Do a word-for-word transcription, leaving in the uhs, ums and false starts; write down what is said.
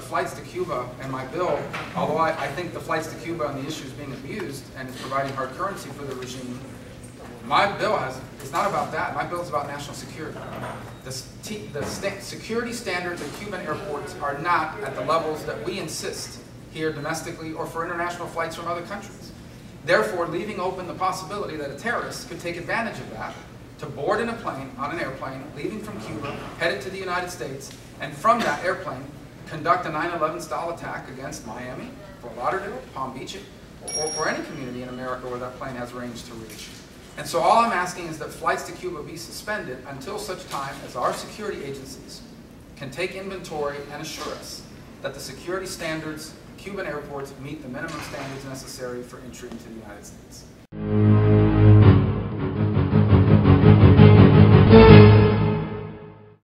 flights to Cuba and my bill, although I, I think the flights to Cuba and the issue is being abused and is providing hard currency for the regime, my bill has, it's not about that. My bill is about national security. The, st the st security standards at Cuban airports are not at the levels that we insist here domestically or for international flights from other countries. Therefore, leaving open the possibility that a terrorist could take advantage of that to board in a plane, on an airplane, leaving from Cuba, headed to the United States, and from that airplane, conduct a nine eleven style attack against Miami, Fort Lauderdale, Palm Beach, or, or any community in America where that plane has range to reach. And so all I'm asking is that flights to Cuba be suspended until such time as our security agencies can take inventory and assure us that the security standards at Cuban airports meet the minimum standards necessary for entry into the United States.